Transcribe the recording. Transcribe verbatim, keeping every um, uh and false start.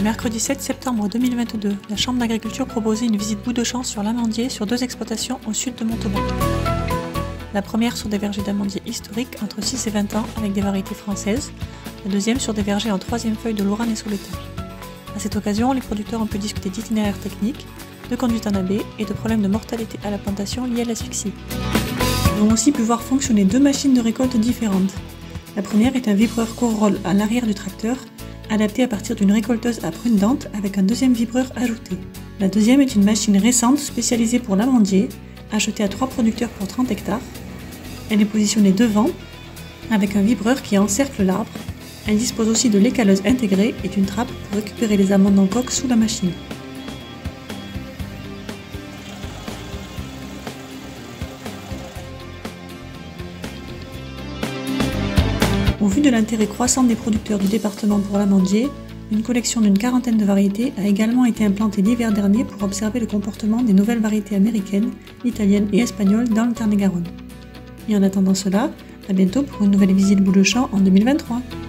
mercredi sept septembre deux mille vingt-deux, la Chambre d'agriculture proposait une visite bout de champ sur l'amandier sur deux exploitations au sud de Montauban. La première sur des vergers d'amandiers historiques entre six et vingt ans avec des variétés françaises, la deuxième sur des vergers en troisième feuille de Lorraine et Soletan. À cette occasion, les producteurs ont pu discuter d'itinéraires techniques, de conduite en A B et de problèmes de mortalité à la plantation liés à l'asphyxie. Ils ont aussi pu voir fonctionner deux machines de récolte différentes. La première est un vibreur co-roll à l'arrière du tracteur, adapté à partir d'une récolteuse à prune dente avec un deuxième vibreur ajouté. La deuxième est une machine récente spécialisée pour l'amandier, achetée à trois producteurs pour trente hectares. Elle est positionnée devant, avec un vibreur qui encercle l'arbre. Elle dispose aussi de l'écaleuse intégrée et d'une trappe pour récupérer les amandes en coque sous la machine. Au vu de l'intérêt croissant des producteurs du département pour l'amandier, une collection d'une quarantaine de variétés a également été implantée l'hiver dernier pour observer le comportement des nouvelles variétés américaines, italiennes et espagnoles dans le Tarn-et-Garonne. Et en attendant cela, à bientôt pour une nouvelle visite bout de champ en deux mille vingt-trois.